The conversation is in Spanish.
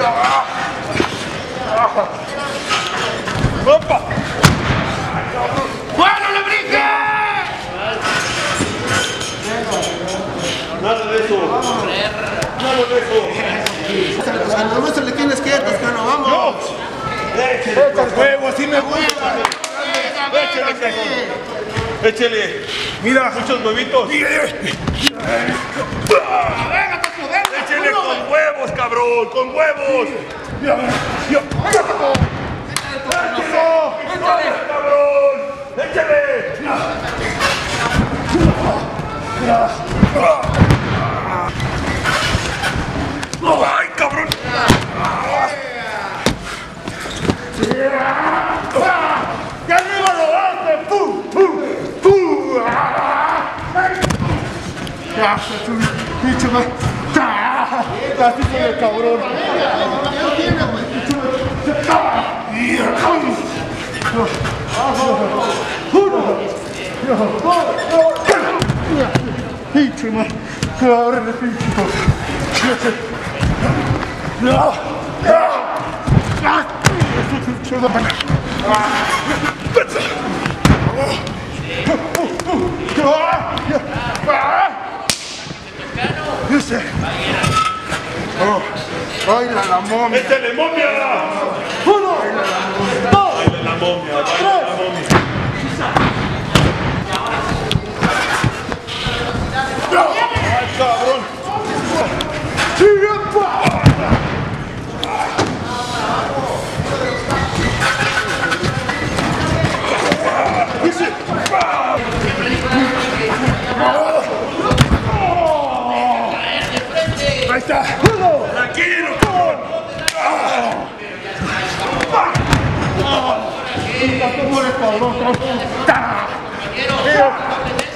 ¡Opa! ¡Bueno, le brinque! Nada de eso. Nada de eso. Toscano, muéstrale quién es que, Toscano, vamos. ¡Yo! ¡Échale con huevo, así me gusta! ¡Échale, cajón! ¡Échale! ¡Mira, muchos huevitos! ¡Échale con huevos, cabrón! ¡Con huevos! ¡Échale, cabrón! ¡Échale! ¡Ay, cabrón! ¡Ya arriba lo hace! ¡Pum! ¡Pum! ¡Pum! ¡Gracias, tu pinche más! ¡Así se ve, cabrón! ¡Pinche más! ¡Cabrón, pinche! ¡No! ¡Ay, la momia! ¡Échale, momia! ¡Uno! ¡Dos! ¡Baila la momia! ¡Baila la momia! ¡Ay, cabrón! ¡Ahí está! ¡Tranquilo! ¡Ah!